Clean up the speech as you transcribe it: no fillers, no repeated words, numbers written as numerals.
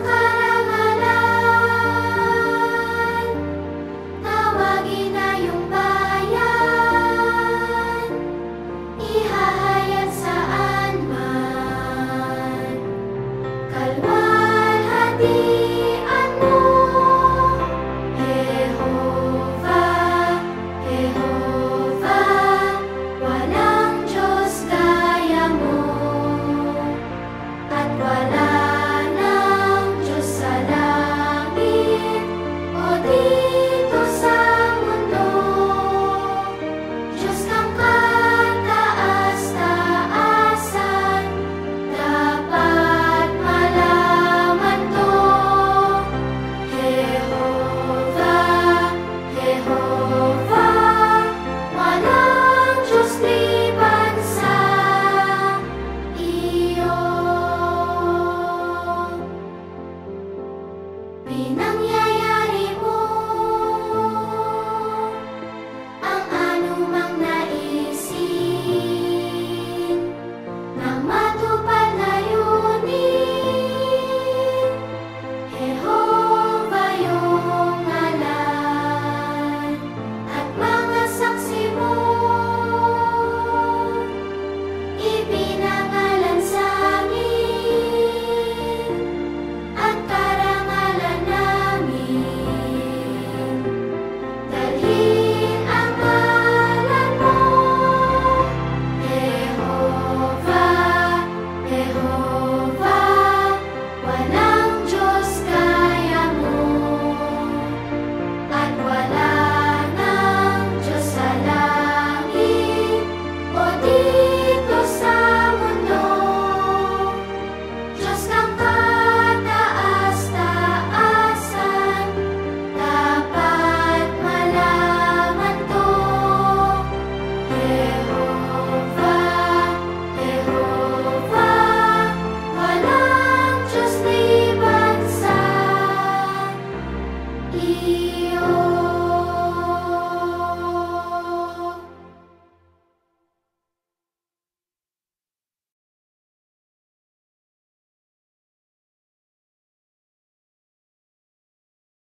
karangalan. Tawagin na iyong bayan, ihahayag saan man. Kalwalhatian mo, Jehovah, Jehovah, walang Diyos gaya mo, at wala nang Diyos sa langit o dito sa mundo. Diyos ng kataas-taasan, dapat malaman to. Jehovah, Jehovah, walang Diyos liban sa iyo.